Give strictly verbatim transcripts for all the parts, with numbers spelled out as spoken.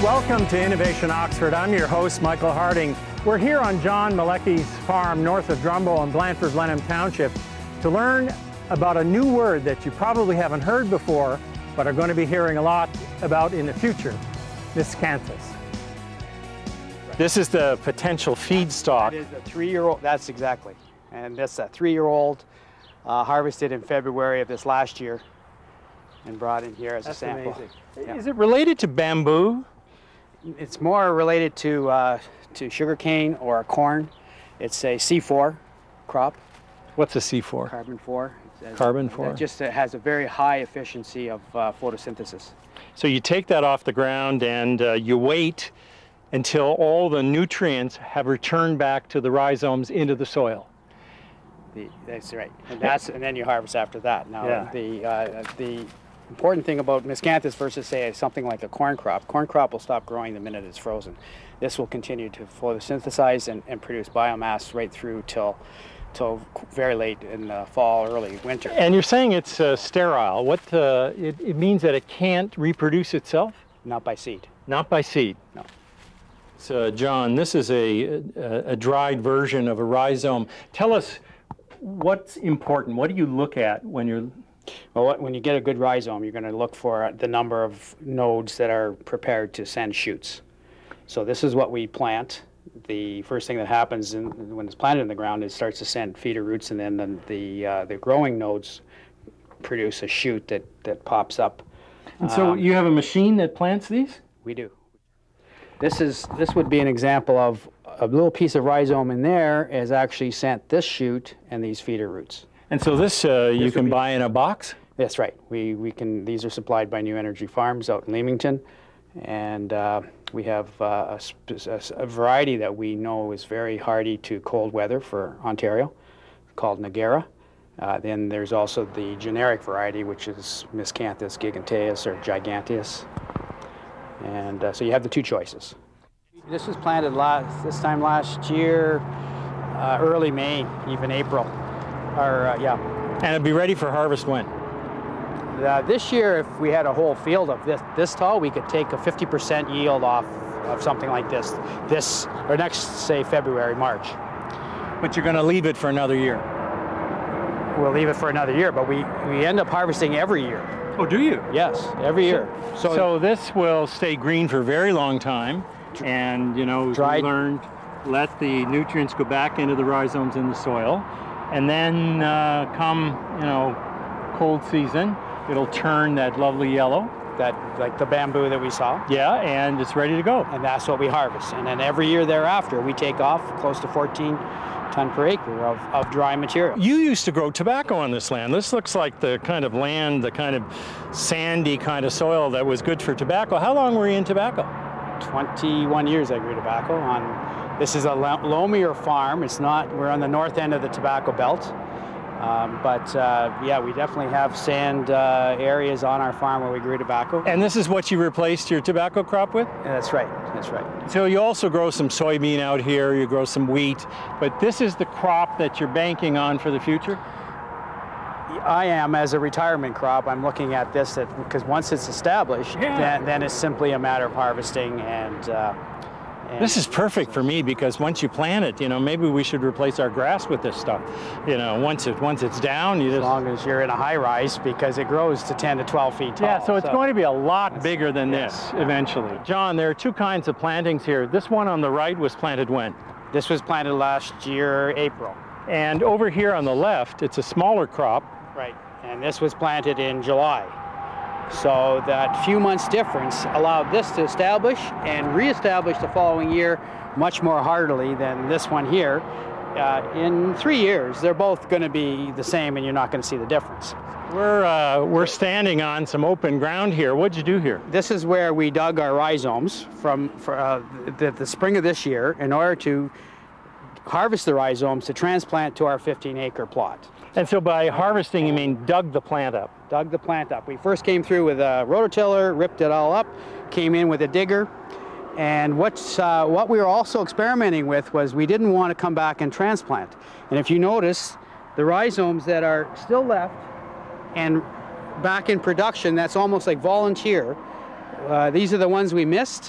Welcome to Innovation Oxford. I'm your host, Michael Harding. We're here on John Malacki's farm north of Drumbo in Blandford-Blenheim Township to learn about a new word that you probably haven't heard before, but are going to be hearing a lot about in the future, Miscanthus. This is the potential feedstock. That is a three-year-old, that's exactly. And that's a three-year-old uh, harvested in February of this last year and brought in here as That's a sample. amazing. Yeah. Is it related to bamboo? It's more related to, uh, to sugarcane or corn. It's a C four crop. What's a C four? Carbon four. It's, Carbon four. It just uh, has a very high efficiency of uh, photosynthesis. So you take that off the ground and uh, you wait until all the nutrients have returned back to the rhizomes into the soil. The, that's right. And, that's, and then you harvest after that. Now, Yeah. the, uh, the important thing about Miscanthus versus, say, something like a corn crop, corn crop will stop growing the minute it's frozen. This will continue to photosynthesize and, and produce biomass right through till, till very late in the fall, early winter. And you're saying it's uh, sterile. What, uh, it, it means that it can't reproduce itself? Not by seed. Not by seed? No. So, John, this is a, a, a dried version of a rhizome. Tell us what's important. What do you look at when you're... Well, when you get a good rhizome, you're going to look for the number of nodes that are prepared to send shoots. So this is what we plant. The first thing that happens in, when it's planted in the ground is it starts to send feeder roots, and then the the, uh, the growing nodes produce a shoot that, that pops up. And so um, you have a machine that plants these? We do. This is this would be an example of a little piece of rhizome in there has actually sent this shoot and these feeder roots. And so this, uh, this you can be, buy in a box? That's right. We, we can, these are supplied by New Energy Farms out in Leamington. And uh, we have uh, a, a, a variety that we know is very hardy to cold weather for Ontario, called Nagara. Uh, then there's also the generic variety, which is Miscanthus, Giganteus, or Giganteus. And uh, so you have the two choices. This was planted last, this time last year, uh, early May, even April. Or, uh, yeah. And it'd be ready for harvest when? Uh, this year, if we had a whole field of this this tall, we could take a fifty percent yield off of something like this, this or next, say, February, March. But you're going to leave it for another year? We'll leave it for another year, but we, we end up harvesting every year. Oh, do you? Yes, every year. So, so this will stay green for a very long time, and, you know, dried. we learned, let the nutrients go back into the rhizomes in the soil, and then uh, come, you know, cold season, it'll turn that lovely yellow. That, like the bamboo that we saw. Yeah, and it's ready to go. And that's what we harvest. And then every year thereafter, we take off close to fourteen ton per acre of, of dry material. You used to grow tobacco on this land. This looks like the kind of land, the kind of sandy kind of soil that was good for tobacco. How long were you in tobacco? twenty-one years I grew tobacco on. This is a loamier farm. It's not, we're on the north end of the tobacco belt. Um, but uh, yeah, we definitely have sand uh, areas on our farm where we grew tobacco. And this is what you replaced your tobacco crop with? Yeah, that's right, that's right. So you also grow some soybean out here, you grow some wheat, but this is the crop that you're banking on for the future? I am, as a retirement crop. I'm looking at this because once it's established, yeah. then, then it's simply a matter of harvesting and, uh, and this is perfect for me because once you plant it, you know, maybe we should replace our grass with this stuff. You know, once it once it's down, you just... As long as you're in a high rise, because it grows to ten to twelve feet tall. Yeah, so it's so going to be a lot bigger than yes, this yeah. eventually. John, there are two kinds of plantings here. This one on the right was planted when? This was planted last year, April. And over here on the left, it's a smaller crop. Right, and this was planted in July. So that few months difference allowed this to establish and reestablish the following year much more heartily than this one here. Uh, in three years, they're both going to be the same, and you're not going to see the difference. We're, uh, we're standing on some open ground here. What'd you do here? This is where we dug our rhizomes from for, uh, the, the spring of this year in order to harvest the rhizomes to transplant to our fifteen acre plot. And so by harvesting, you mean dug the plant up? Dug the plant up. We first came through with a rototiller, ripped it all up, came in with a digger, and what's, uh, what we were also experimenting with was we didn't want to come back and transplant. And if you notice, the rhizomes that are still left and back in production, that's almost like volunteer. Uh, these are the ones we missed.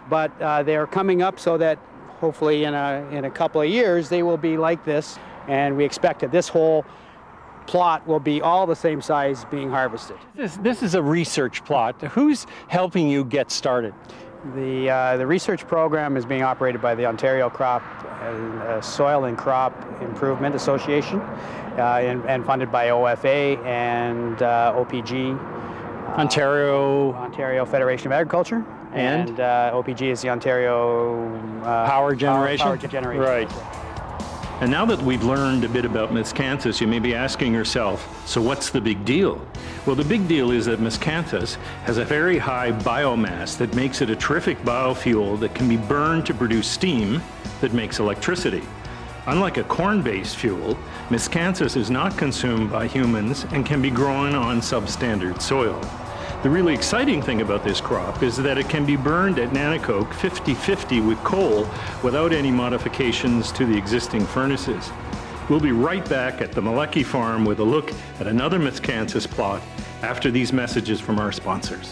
but uh, they're coming up so that hopefully in a, in a couple of years they will be like this, and we expect that this whole plot will be all the same size being harvested. This, this is a research plot. Who's helping you get started? The, uh, the research program is being operated by the Ontario Crop uh, Soil and Crop Improvement Association uh, and, and funded by O F A and uh, O P G. Ontario? Uh, Ontario Federation of Agriculture. And? And uh, O P G is the Ontario uh, Power Generation? Power, power Generation. Right. And now that we've learned a bit about Miscanthus, you may be asking yourself, so what's the big deal? Well, the big deal is that Miscanthus has a very high biomass that makes it a terrific biofuel that can be burned to produce steam that makes electricity. Unlike a corn-based fuel, Miscanthus is not consumed by humans and can be grown on substandard soil. The really exciting thing about this crop is that it can be burned at Nanticoke fifty fifty with coal without any modifications to the existing furnaces. We'll be right back at the Malacki farm with a look at another Miscanthus plot after these messages from our sponsors.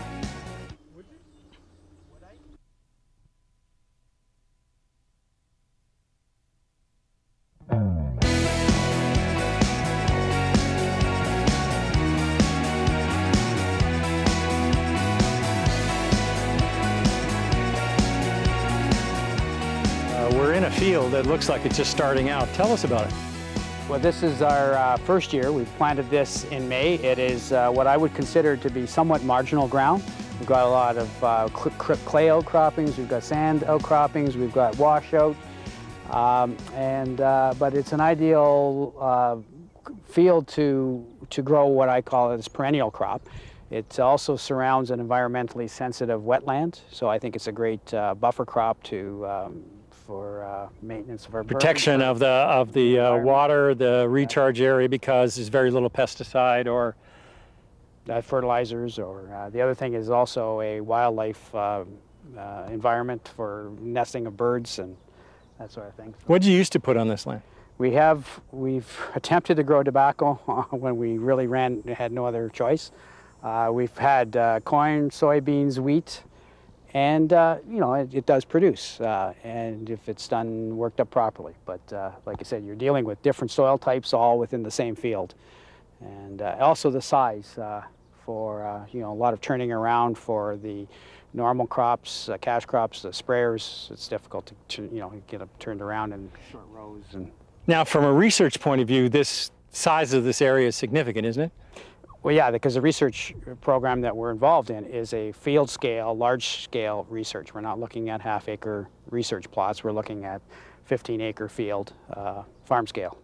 We're in a field that looks like it's just starting out. Tell us about it. Well, this is our uh, first year. We've planted this in May. It is uh, what I would consider to be somewhat marginal ground. We've got a lot of uh, clay outcroppings, we've got sand outcroppings, we've got washout, um, and uh, but it's an ideal uh, field to to grow what I call it as perennial crop. It also surrounds an environmentally sensitive wetland, so I think it's a great uh, buffer crop to um, for uh, maintenance of our Protection of the of the uh, water, the recharge area, because there's very little pesticide or uh, fertilizers. Or uh, the other thing is also a wildlife uh, uh, environment for nesting of birds and that sort of thing. What did you used to put on this land? We have we've attempted to grow tobacco when we really ran had no other choice. Uh, we've had uh, corn, soybeans, wheat. And, uh, you know, it, it does produce, uh, and if it's done, worked up properly. But uh, like I said, you're dealing with different soil types all within the same field. And uh, also the size uh, for, uh, you know, a lot of turning around for the normal crops, uh, cash crops, the sprayers. It's difficult to, to, you know, get them turned around in short rows. And now, from a research point of view, this size of this area is significant, isn't it? Well, yeah, because the research program that we're involved in is a field scale, large scale research. We're not looking at half acre research plots. We're looking at fifteen acre field, uh, farm scale.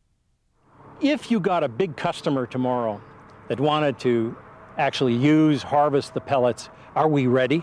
If you got a big customer tomorrow that wanted to actually use, harvest the pellets, are we ready?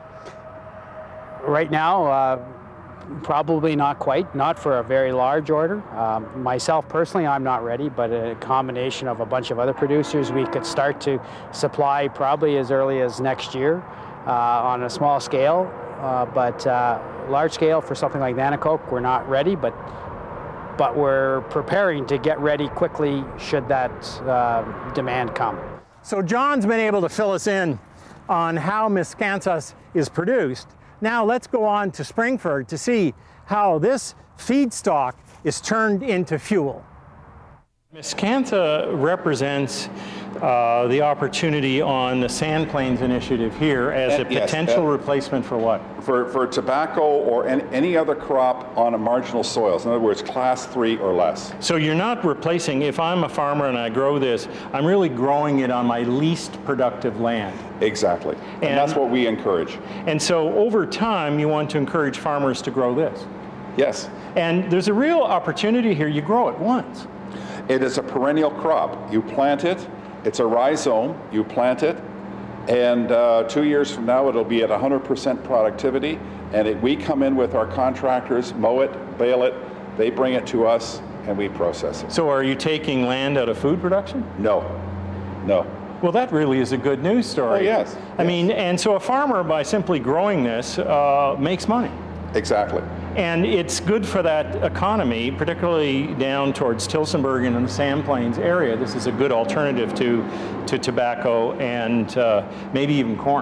Right now, uh, probably not quite, not for a very large order. Um, myself personally, I'm not ready, but a combination of a bunch of other producers, we could start to supply probably as early as next year uh, on a small scale. Uh, but uh, large scale for something like Nanticoke, we're not ready, but but we're preparing to get ready quickly should that uh, demand come. So John's been able to fill us in on how Miscanthus is produced. Now let's go on to Springford to see how this feedstock is turned into fuel. Miscanthus represents uh, the opportunity on the Sand Plains Initiative here as Uh, a yes, potential uh, replacement for what? For, for tobacco or any, any other crop on a marginal soils, in other words, class three or less. So you're not replacing, if I'm a farmer and I grow this, I'm really growing it on my least productive land. Exactly. And, And- that's what we encourage. And so over time, you want to encourage farmers to grow this. Yes. And there's a real opportunity here. You grow it once. It is a perennial crop. You plant it, it's a rhizome, you plant it, and uh, two years from now it'll be at one hundred percent productivity, and it, we come in with our contractors, mow it, bale it, they bring it to us, and we process it. So are you taking land out of food production? No, no. Well, that really is a good news story. Oh, yes, I yes. mean, and so a farmer, by simply growing this, uh, makes money. Exactly. And it's good for that economy, particularly down towards Tillsonburg and in the Sand Plains area. This is a good alternative to, to tobacco and uh, maybe even corn.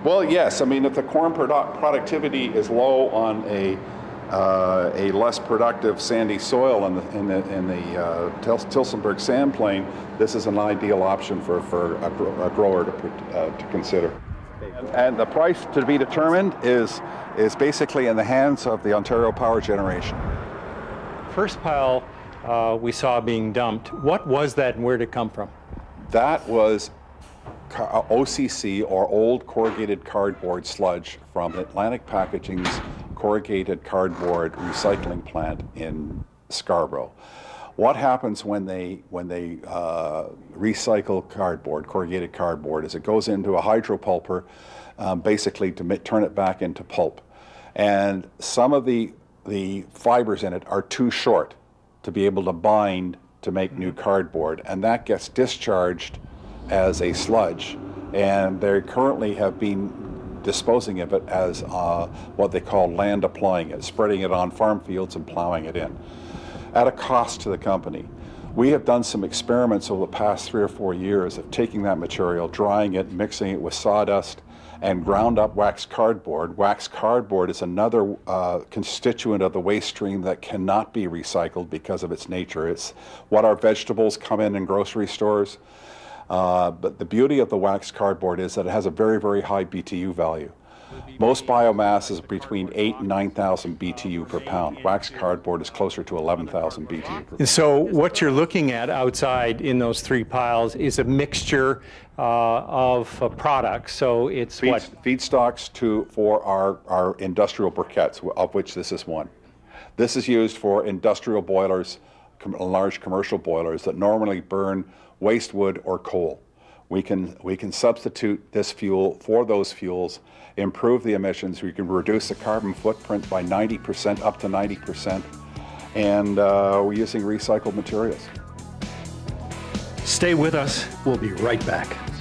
Well, yes. I mean, if the corn produ productivity is low on a uh, a less productive sandy soil in the in the, in the uh, Tilsonburg sand plain, this is an ideal option for for a, gro a grower to uh, to consider. And the price to be determined is is basically in the hands of the Ontario Power Generation. First pile uh, we saw being dumped. What was that, and where did it come from? That was O C C, or old corrugated cardboard sludge, from Atlantic Packaging's corrugated cardboard recycling plant in Scarborough. What happens when they when they uh, recycle cardboard, corrugated cardboard, is it goes into a hydropulper, um, basically to turn it back into pulp, and some of the the fibers in it are too short to be able to bind to make new cardboard, and that gets discharged as a sludge, and they currently have been disposing of it as uh, what they call land applying it, spreading it on farm fields and plowing it in, at a cost to the company. We have done some experiments over the past three or four years of taking that material, drying it, mixing it with sawdust, and ground up wax cardboard. Wax cardboard is another uh, constituent of the waste stream that cannot be recycled because of its nature. It's what our vegetables come in in grocery stores. Uh, but the beauty of the wax cardboard is that it has a very, very high B T U value. Most biomass is between eight and nine thousand B T U per pound. Wax cardboard is closer to eleven thousand B T U per pound. And so what you're looking at outside in those three piles is a mixture uh, of uh, products. So it's Feed, what? Feedstocks to, for our, our industrial briquettes, of which this is one. This is used for industrial boilers, com large commercial boilers that normally burn waste wood or coal. We can, we can substitute this fuel for those fuels, improve the emissions. We can reduce the carbon footprint by ninety percent, up to ninety percent, and uh, we're using recycled materials. Stay with us. We'll be right back.